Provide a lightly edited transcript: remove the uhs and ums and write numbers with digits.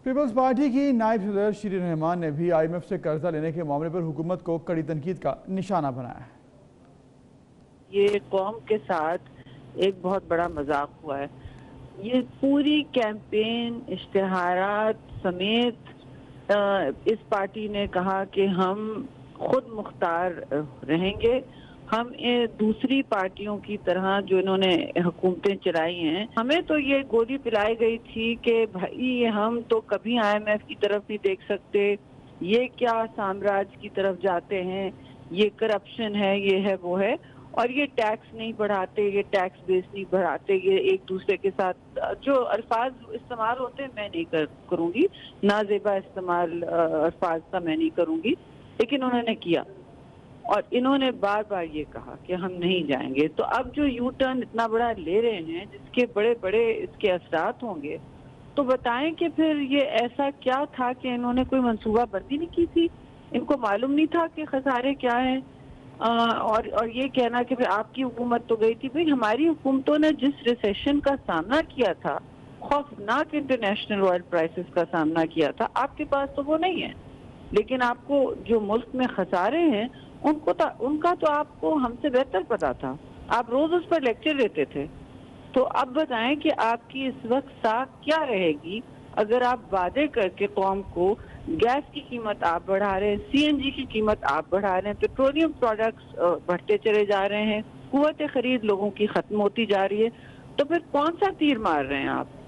Peoples party کی نائب صدر شیرین رحمان نے بھی IMF سے قرضہ لینے کے معاملے پر حکومت کو کڑی تنقید کا نشانہ بنایا ہے۔ یہ قوم کے ساتھ ایک بہت بڑا مذاق ہوا ہے۔ یہ پوری کیمپین اشتہارات سمیت اس پارٹی نے کہا کہ ہم خود مختار رہیں گے، ہم دوسری پارٹیوں کی طرح جو انہوں نے حکومتیں چلائی ہیں، ہمیں تو یہ گولی پلائی گئی تھی کہ بھائی ہم تو کبھی IMF کی طرف نہیں دیکھ سکتے، یہ کیا سامراج کی طرف جاتے ہیں، یہ کرپشن ہے، یہ ہے وہ ہے، اور یہ ٹیکس نہیں بڑھاتے، یہ ٹیکس بیس نہیں بڑھاتے، یہ ایک دوسرے کے ساتھ جو الفاظ استعمال ہوتے ہیں میں نہیں کروں گی، نازیبا استعمال الفاظ کا میں نہیں کروں گی، لیکن انہوں نے کیا اور انہوں نے بار بار یہ کہا کہ ہم نہیں جائیں گے۔ تو اب جو یو ٹرن اتنا بڑا لے رہے ہیں جس کے بڑے بڑے اس کے اثرات ہوں گے، تو بتائیں کہ پھر یہ ایسا کیا تھا کہ انہوں نے کوئی منصوبہ بندی نہیں کی تھی، ان کو معلوم نہیں تھا کہ خسارے کیا ہیں، اور یہ کہنا کہ آپ کی حکومت تو گئی تھی۔ بھئی ہماری حکومتوں نے جس ریسیشن کا سامنا کیا تھا، خوفناک انٹرنیشنل آئل پرائسز کا سامنا کیا تھا، آپ کے پاس تو وہ نہیں ہے، لیکن آپ کو جو ملک میں خسارے ہیں ان کا تو آپ کو ہم سے بہتر پتا تھا، آپ روز اس پر لیکچر دیتے تھے۔ تو اب بتائیں کہ آپ کی اس وقت ساکھ کیا رہے گی اگر آپ وعدے کر کے قوم کو گیس کی قیمت آپ بڑھا رہے ہیں، CNG کی قیمت آپ بڑھا رہے ہیں، پیٹرولیم پروڈکٹس بڑھتے چلے جا رہے ہیں، قوت خرید لوگوں کی ختم ہوتی جا رہی ہے، تو پھر کون سا تیر مار رہے ہیں آپ؟